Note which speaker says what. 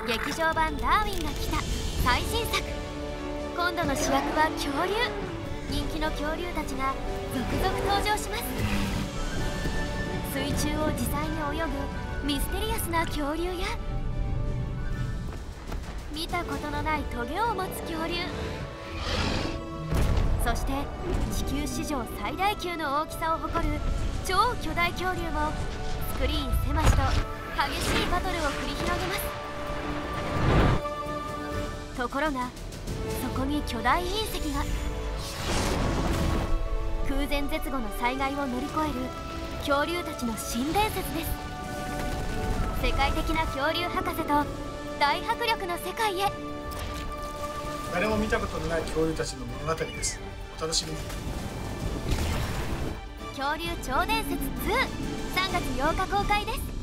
Speaker 1: 劇場版「ダーウィンが来た」最新作。今度の主役は恐竜。人気の恐竜たちが続々登場します。水中を自在に泳ぐミステリアスな恐竜や、見たことのないトゲを持つ恐竜、そして地球史上最大級の大きさを誇る超巨大恐竜もスクリーン狭しと激しいバトルを繰り広げます。ところがそこに巨大隕石が。空前絶後の災害を乗り越える恐竜たちの新伝説です。世界的な恐竜博士と大迫力の世界へ。
Speaker 2: 誰も見たことのない恐竜たちの物語です。お楽しみに。
Speaker 1: 恐竜超伝説2、3月8日公開です。